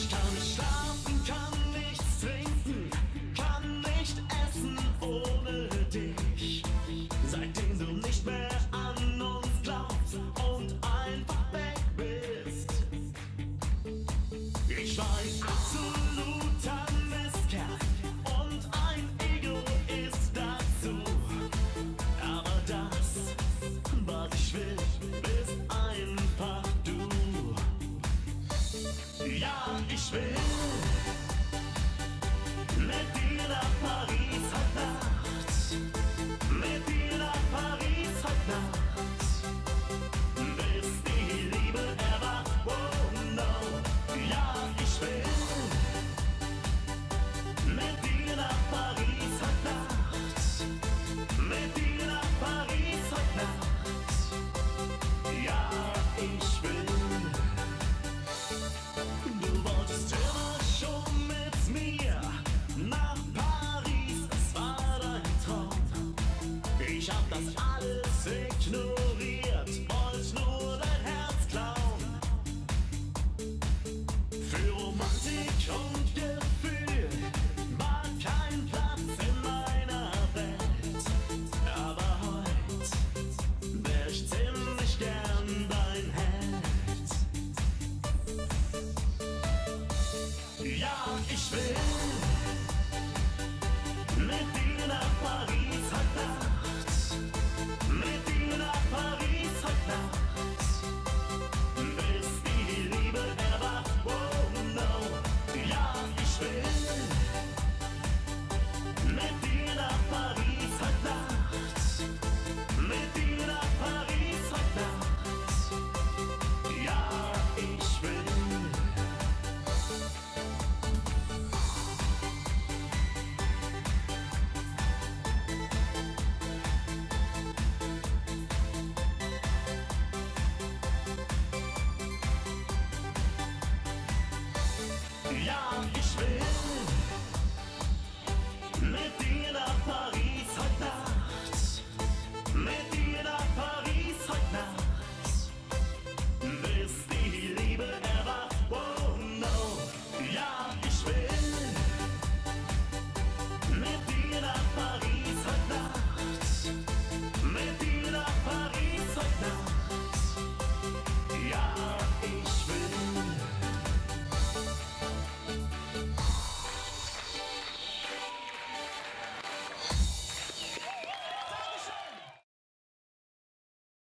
Ich kann nicht schlafen, kann nichts trinken, kann nicht essen ohne dich. Seitdem du nicht mehr an uns glaubst und einfach weg bist. Ich war ein absoluter Mistkerl und ein Egoist dazu. Aber das, was ich will, bist einfach du. Ja, ich will mit dir nach Paris heute Nacht. Mit dir nach Paris heute Nacht. Bis die Liebe erwacht, oh no. Ja, ich will mit dir nach Paris heute Nacht. Mit dir nach Paris heute Nacht. Ja, ich will. Du wolltest immer schon mit mir nach Paris, es war dein Traum. Ich hab das alles ignoriert, wollte nur dein Herz klauen. Für Romantik und Gefühl war kein Platz in meiner Welt. Aber heute wär ich ziemlich gern dein Held. Ja, ich will mit dir nach Paris heute Nacht. Mit dir nach Paris heute Nacht. Bis die Liebe erwacht, oh no. Ja, ich will mit dir nach Paris heute Nacht. Mit dir nach Paris heute Nacht. Ja, ich will. Ja, ich will.